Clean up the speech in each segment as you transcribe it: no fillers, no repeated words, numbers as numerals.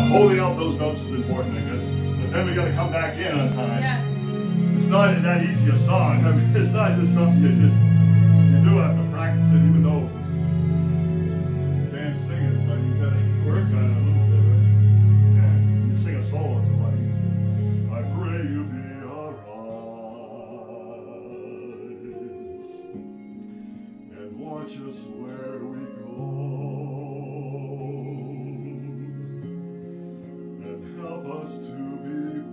holding out those notes is important, I guess. But then we got to come back in on time. Yes. It's not that easy a song. I mean, it's not just something you do have to practice it, even though you can't sing it. It's like you got to work on it a little bit, right? Yeah. When you sing a solo, it's a lot easier. I pray you be arise and watch us where we go. Help us to be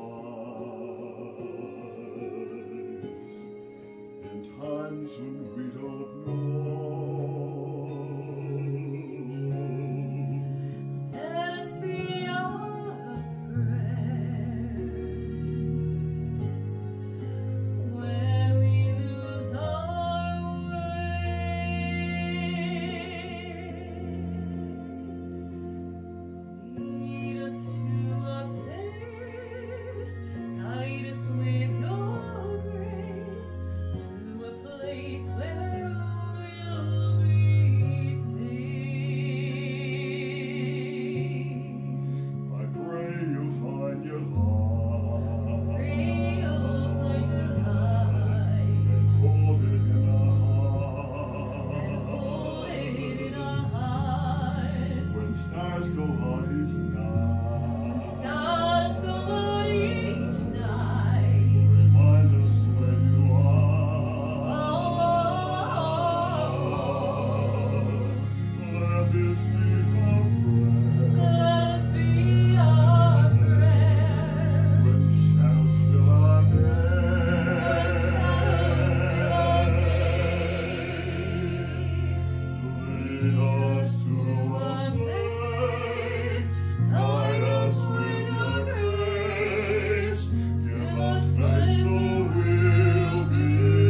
wise in times when we don't know. Let us be our prayer when we lose our way. Lead us to guide us with your grace to a place where we'll be safe. I pray you find your light. Pray you'll find your light And hold it in our and heart. hold it in our hearts. When stars go out each night. Stars go out each night. Remind us where you are. Let this be our prayer. Let us be our prayer. When shadows fill our day. When shadows fill our day. Lead us to To a a place. place. Guide us with your grace. Give us faith so we'll be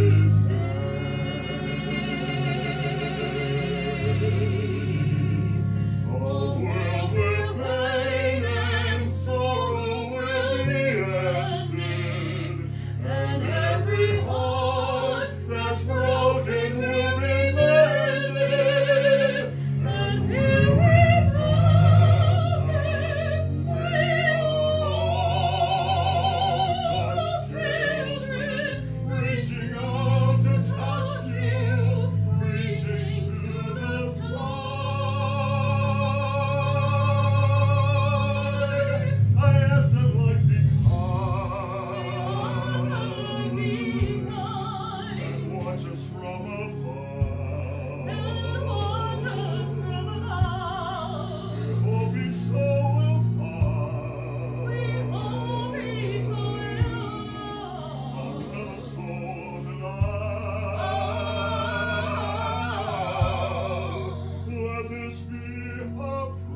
safe. A world where pain and sorrow will be ended, and every heart that's broken will be mended. And here we love and we are God's children, reaching out to touch you, reaching to the sky. I ask that life be kind and watch us from above. We hope each soul will find another soul tonight. Let this be a